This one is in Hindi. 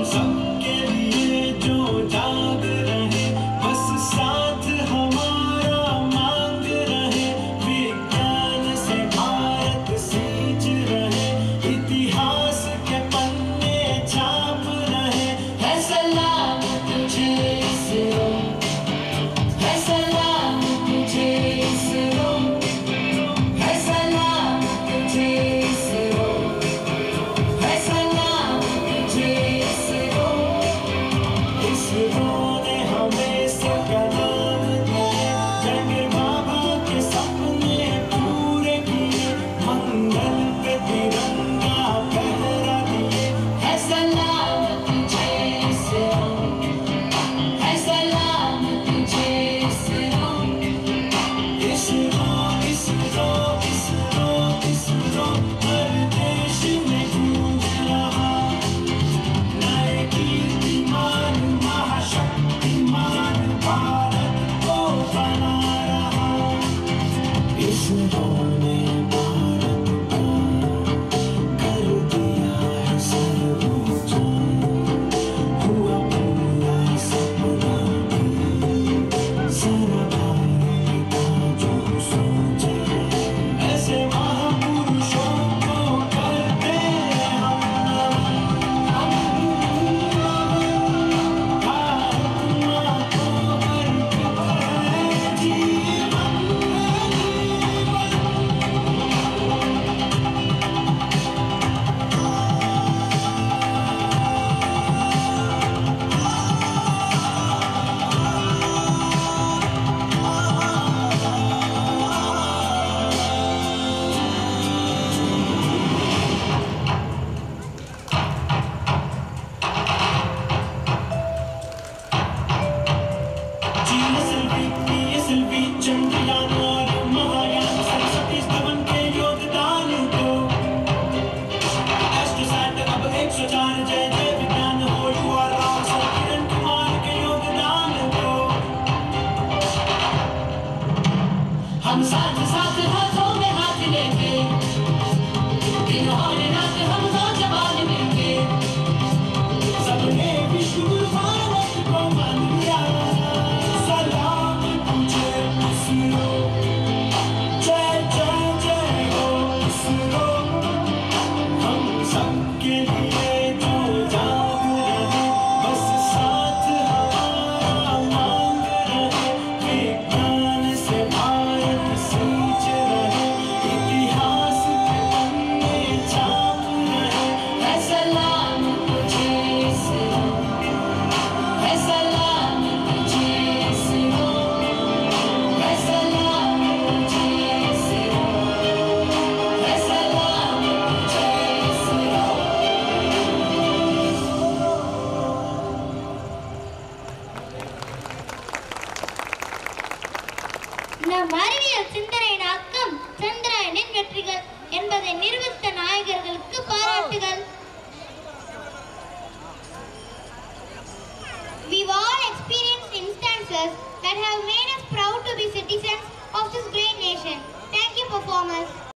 सबके लिए जो जाग रहे, बस साथ हमारा मांग रहे। विज्ञान से भारत सींच रहे, इतिहास के पन्ने छाप रहे। है सलाम तुझे इसरो, है सलाम तुझे इसरो, है सलाम तुझे इसरो, है सलाम तुझे इसरो। इसरो ने हमें सलाम दिए, चंद्रमा के सपने पूरे किए, मंगल पे तिरंगा फहरा दिए। है सलाम तुझे इसरो, है सलाम तुझे इसरो। इसरो इसरो इसरो इसरो हर देश में गूंज रहा, नए कीर्तिमान महाशक्तिमान भारत को बना रहा। इसरो ने भारत को कर दिया है सर्वोच्च, हुआ पूरा सपना भी सारा भारत का जो सोचे। ऐसे महापुरुषों को करते हम नमन, भारत माँ को अर्पित है जीवन। जीएसएलवी चंद्रयान और महायान, सरस्वती स्तवन के योगदान को। एस्ट्रोसैट अब 104, जय जय विज्ञान हो युवा राव सर किरण कुमार के योगदान को। हम साथ साथ हाथों में हाथ लेके, दिन और रात हम नौजवान मिलके, सबने विश्व गुरु भारत को मान लिया। सलाम तुझे इसरो, जय जय जय हो इसरो। हम सबके लिए जो जाग रहे, बस साथ हमारा मांग रहे। विज्ञान से भारत सींच रहे, इतिहास के पन्ने छाप रहे। है सलाम तुझे इसरो, है सलाम तुझे इसरो, है सलाम तुझे इसरो, है सलाम तुझे इसरो। நம் அறிவியல் சிந்தனையாக்கம் சந்திராயனின் வெற்றிகள் என்பதை நிரூபித்த நாயகர்களுக்கு பாராட்டுகள். We've all experienced instances that have made us proud to be citizens of this great nation. Thank you, performers.